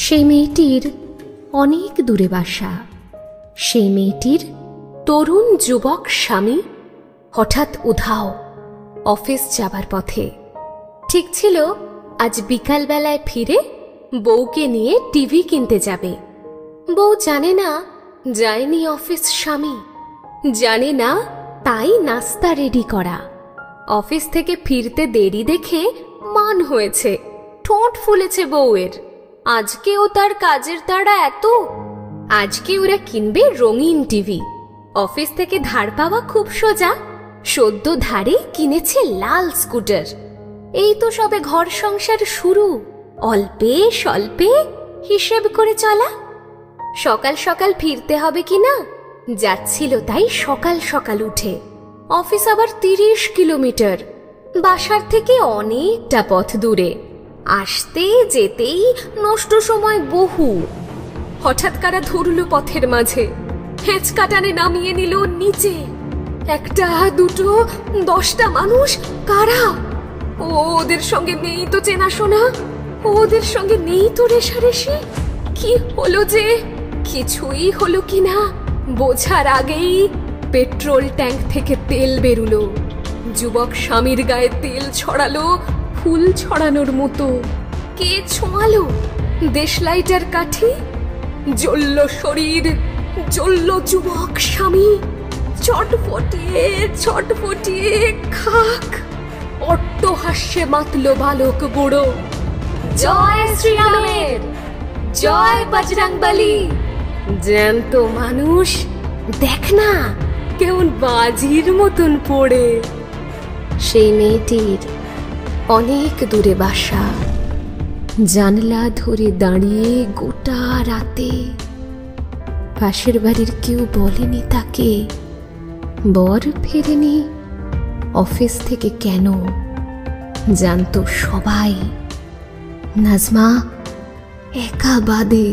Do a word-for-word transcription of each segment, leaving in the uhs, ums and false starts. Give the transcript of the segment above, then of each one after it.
সেই মেয়েটির অনেক দূরে বাসা। সেই মেয়েটির তরুণ যুবক স্বামী হঠাৎ উধাও অফিস যাবার পথে। ঠিক ছিল আজ বিকালবেলায় ফিরে বউকে নিয়ে টিভি কিনতে যাবে। বউ জানে না যায়নি অফিস স্বামী, জানে না তাই নাস্তা রেডি করা। অফিস থেকে ফিরতে দেরি দেখে মান হয়েছে, ঠোঁট ফুলেছে বউয়ের। আজকেও তার কাজের তাড়া এত, আজকে ওরা কিনবে রঙিন টিভি। অফিস থেকে ধার পাওয়া খুব সোজা, সদ্য ধারে কিনেছে লাল স্কুটার। এই তো সবে ঘর সংসার শুরু, অল্পে স্বল্পে হিসেব করে চলা। সকাল সকাল ফিরতে হবে কিনা যাচ্ছিল তাই সকাল সকাল উঠে। অফিস আবার তিরিশ কিলোমিটার, বাসার থেকে অনেকটা পথ দূরে। আসতে যেতেই নষ্ট সময় বহু। হঠাৎ কারা ধরল পথের মাঝে, হেঁচকাটানে নামিয়ে নিল নিচে। একটা দুটো দশটা মানুষ কারা? ও ওদের সঙ্গে নেই তো চেনাশোনা, ওদের সঙ্গে নেই তো রেশারেশি। কি হলো যে কিছুই হলো কিনা বোঝার আগেই পেট্রোল ট্যাঙ্ক থেকে তেল বেরুলো। যুবক স্বামীর গায়ে তেল ছড়ালো ফুল ছড়ানোর মতো। কে ছোঁয়ালো দেশলাইটার কাঠি? জ্বলল শরীর, জ্বলল যুবক স্বামী। চটপটিয়ে চটপটিয়ে খাক। অট্টহাস্যে মাতল বালক বুড়ো। জয় শ্রীরামের, জয় বজরংবলী। জ্যান্ত মানুষ দেখ না কেমন বাজির মতন পড়ে। সেই মেয়েটির অনেক দূরে বাসা। জানলা ধরে দাঁড়িয়ে গোটা রাতে পাশের বাড়ির কেউ বলেনি তাকে বর ফেরেনি অফিস থেকে কেন। জানতো সবাই, নাজমা একা বাদে।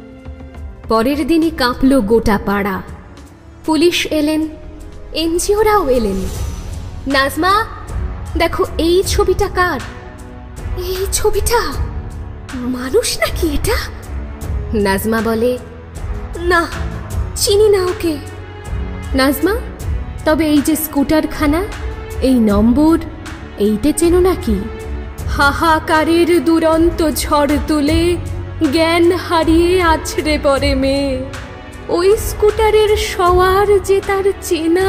পরের দিনই কাঁপল গোটা পাড়া। পুলিশ এলেন, এনজিওরাও এলেন। নাজমা দেখো এই ছবিটা কার? এই ছবিটা মানুষ নাকি এটা? নাজমা বলে, না চিনি না ওকে। নাজমা তবে এই যে স্কুটার খানা, এই নম্বর, এইটা চেনো নাকি? হাহাকারের দুরন্ত ঝড় তুলে জ্ঞান হারিয়ে আছড়ে পড়ে মেয়ে। ওই স্কুটারের সওয়ার যে তার চেনা।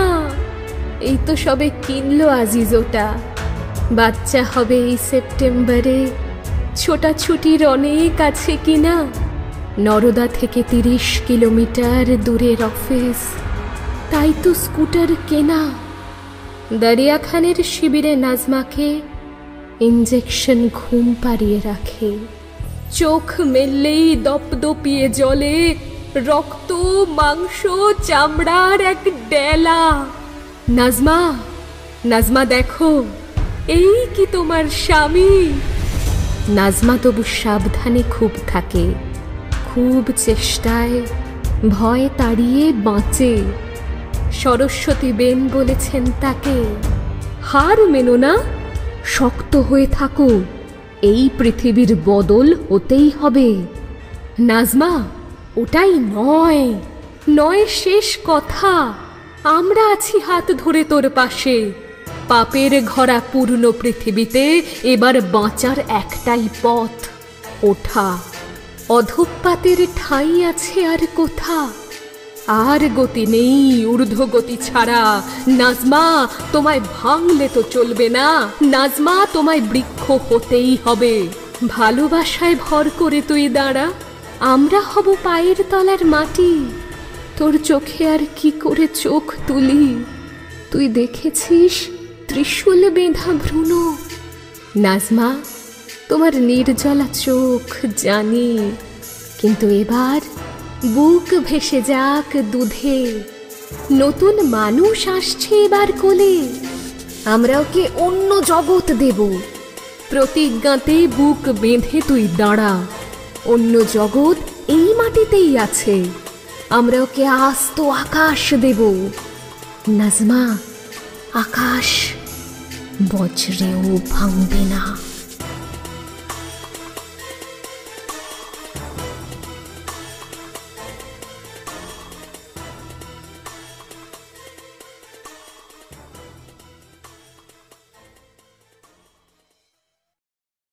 এই তো সবে কিনলো আজিজ ওটা। বাচ্চা হবে এই সেপ্টেম্বরে। ছোটাছুটির অনেক আছে কিনা। নরদা থেকে তিরিশ কিলোমিটার দূরের অফিস, তাই তো স্কুটার কেনা। দরিয়া খানের শিবিরে নাজমাকে ইঞ্জেকশন ঘুম পাড়িয়ে রাখে। চোখ মেললেই দপদপিয়ে জ্বলে রক্ত মাংস চামড়ার এক ডেলা। নাজমা, নাজমা দেখো এই কি তোমার স্বামী। নাজমা তবু সাবধানে খুব থাকে, খুব চেষ্টায় ভয় তাড়িয়ে বাঁচে। সরস্বতী বেন বলেছেন তাকে, হার মেনো না, শক্ত হয়ে থাকো, এই পৃথিবীর বদল হতেই হবে। নাজমা ওটাই নয়, নয় শেষ কথা। আমরা আছি হাত ধরে তোর পাশে। পাপের ঘরা পূর্ণ পৃথিবীতে এবার বাঁচার একটাই পথ, ওঠা। অধঃপাতের ঠাঁই আছে আর কোথা? আর গতি নেই ঊর্ধ্বগতি ছাড়া। নাজমা তোমায় ভাঙলে তো চলবে না। নাজমা তোমায় বৃক্ষ হতেই হবে। ভালোবাসায় ভর করে তুই দাঁড়া, আমরা হব পায়ের তলার মাটি। তোর চোখে আর কি করে চোখ তুলি? তুই দেখেছিস ত্রিশূল বেঁধা ভ্রূণ? নাজমা তোমার নির্জলা চোখ জানি, কিন্তু এবার বুক ভেসে যাক দুধে। নতুন মানুষ আসছে এবার কোলে, আমরা ওকে অন্য জগৎ দেব। প্রতিজ্ঞাতে বুক বেঁধে তুই দাঁড়া, অন্য জগৎ এই মাটিতেই আছে। আমরা ওকে আস্ত আকাশ দেব। নাজমা আকাশ বজ্রেও ভাঙবে না।